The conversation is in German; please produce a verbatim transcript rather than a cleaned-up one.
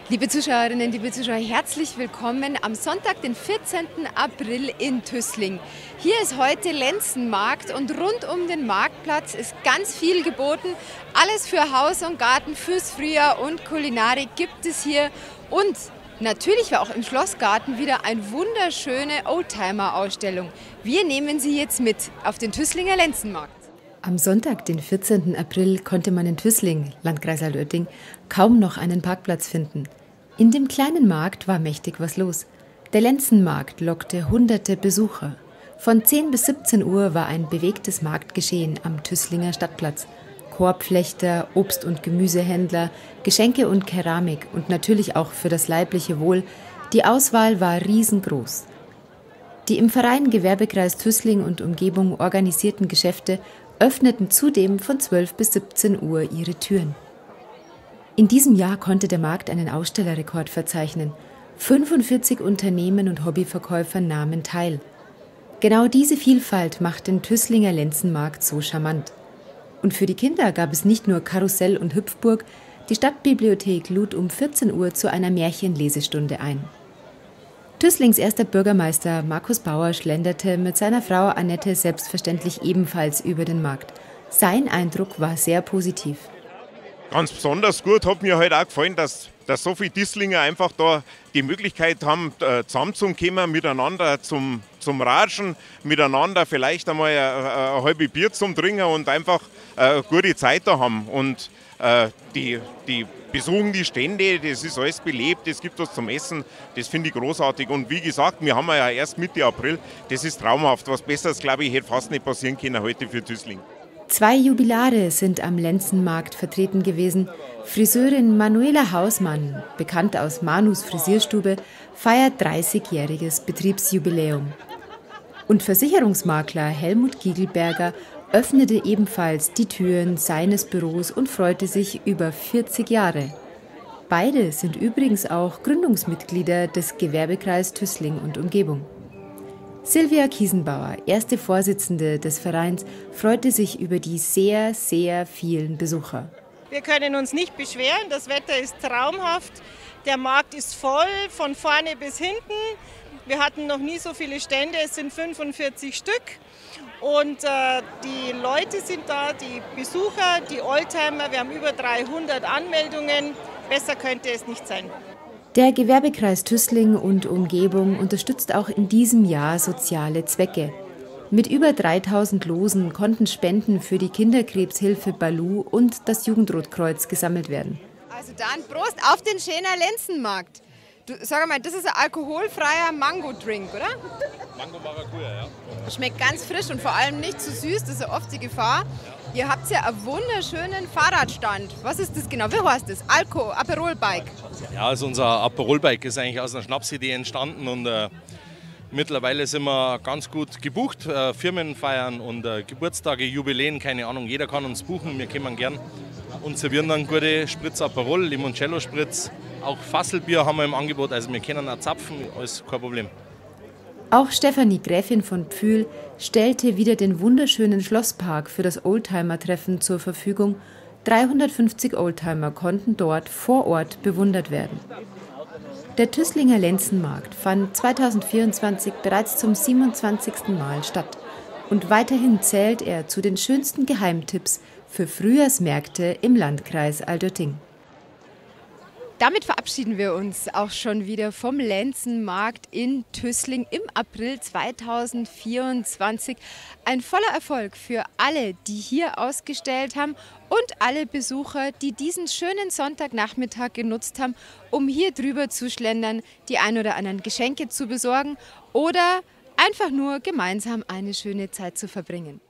Liebe Zuschauerinnen, liebe Zuschauer, herzlich willkommen am Sonntag, den vierzehnten April in Tüßling. Hier ist heute Lenzenmarkt und rund um den Marktplatz ist ganz viel geboten. Alles für Haus und Garten, fürs Frühjahr und Kulinarik gibt es hier. Und natürlich war auch im Schlossgarten wieder eine wunderschöne Oldtimer-Ausstellung. Wir nehmen Sie jetzt mit auf den Tüßlinger Lenzenmarkt. Am Sonntag, den vierzehnten April, konnte man in Tüßling, Landkreis Altötting, kaum noch einen Parkplatz finden. In dem kleinen Markt war mächtig was los. Der Lenzenmarkt lockte hunderte Besucher. Von zehn bis siebzehn Uhr war ein bewegtes Marktgeschehen am Tüßlinger Stadtplatz. Korbflechter, Obst- und Gemüsehändler, Geschenke und Keramik und natürlich auch für das leibliche Wohl. Die Auswahl war riesengroß. Die im Verein Gewerbekreis Tüßling und Umgebung organisierten Geschäfte öffneten zudem von zwölf bis siebzehn Uhr ihre Türen. In diesem Jahr konnte der Markt einen Ausstellerrekord verzeichnen. fünfundvierzig Unternehmen und Hobbyverkäufer nahmen teil. Genau diese Vielfalt macht den Tüßlinger Lenzenmarkt so charmant. Und für die Kinder gab es nicht nur Karussell und Hüpfburg, die Stadtbibliothek lud um vierzehn Uhr zu einer Märchenlesestunde ein. Tüßlings erster Bürgermeister Markus Bauer schlenderte mit seiner Frau Annette selbstverständlich ebenfalls über den Markt. Sein Eindruck war sehr positiv. Ganz besonders gut hat mir halt auch gefallen, dass, dass so viele Tüßlinger einfach da die Möglichkeit haben, zusammenzukommen, miteinander zum, zum Ratschen, miteinander vielleicht einmal ein, ein halbes Bier zum Trinken und einfach eine gute Zeit da haben. Und äh, die, die besuchen die Stände, das ist alles belebt, es gibt was zum Essen, das finde ich großartig. Und wie gesagt, wir haben ja erst Mitte April, das ist traumhaft. Was Besseres, glaube ich, hätte fast nicht passieren können heute für Tüßling. Zwei Jubilare sind am Lenzenmarkt vertreten gewesen. Friseurin Manuela Hausmann, bekannt aus Manus Frisierstube, feiert dreißigjähriges Betriebsjubiläum. Und Versicherungsmakler Helmut Giegelberger öffnete ebenfalls die Türen seines Büros und freute sich über vierzig Jahre. Beide sind übrigens auch Gründungsmitglieder des Gewerbekreis Tüßling und Umgebung. Silvia Kiesenbauer, erste Vorsitzende des Vereins, freute sich über die sehr, sehr vielen Besucher. Wir können uns nicht beschweren, das Wetter ist traumhaft, der Markt ist voll, von vorne bis hinten. Wir hatten noch nie so viele Stände, es sind fünfundvierzig Stück. Und äh, die Leute sind da, die Besucher, die Oldtimer, wir haben über dreihundert Anmeldungen, besser könnte es nicht sein. Der Gewerbekreis Tüßling und Umgebung unterstützt auch in diesem Jahr soziale Zwecke. Mit über dreitausend Losen konnten Spenden für die Kinderkrebshilfe Balu und das Jugendrotkreuz gesammelt werden. Also dann Prost auf den schönen Lenzenmarkt. Du, sag mal, das ist ein alkoholfreier Mango-Drink, oder? Mango-Maracuja, ja. Schmeckt ganz frisch und vor allem nicht zu süß, das ist ja oft die Gefahr. Ja. Ihr habt ja einen wunderschönen Fahrradstand. Was ist das genau? Wie heißt das? Alko, Aperol-Bike? Ja, also unser Aperol-Bike ist eigentlich aus einer Schnapsidee entstanden und äh, mittlerweile sind wir ganz gut gebucht. Äh, Firmenfeiern und äh, Geburtstage, Jubiläen, keine Ahnung, jeder kann uns buchen, wir kommen gern und servieren dann gute Spritz Aperol, Limoncello-Spritz. Auch Fasselbier haben wir im Angebot, also wir können auch zapfen, alles kein Problem. Auch Stefanie Gräfin von Pfühl stellte wieder den wunderschönen Schlosspark für das Oldtimer-Treffen zur Verfügung. dreihundertfünfzig Oldtimer konnten dort vor Ort bewundert werden. Der Tüßlinger Lenzenmarkt fand zweitausendvierundzwanzig bereits zum siebenundzwanzigsten Mal statt. Und weiterhin zählt er zu den schönsten Geheimtipps für Frühjahrsmärkte im Landkreis Altötting. Damit verabschieden wir uns auch schon wieder vom Lenzenmarkt in Tüßling im April zweitausendvierundzwanzig. Ein voller Erfolg für alle, die hier ausgestellt haben und alle Besucher, die diesen schönen Sonntagnachmittag genutzt haben, um hier drüber zu schlendern, die ein oder anderen Geschenke zu besorgen oder einfach nur gemeinsam eine schöne Zeit zu verbringen.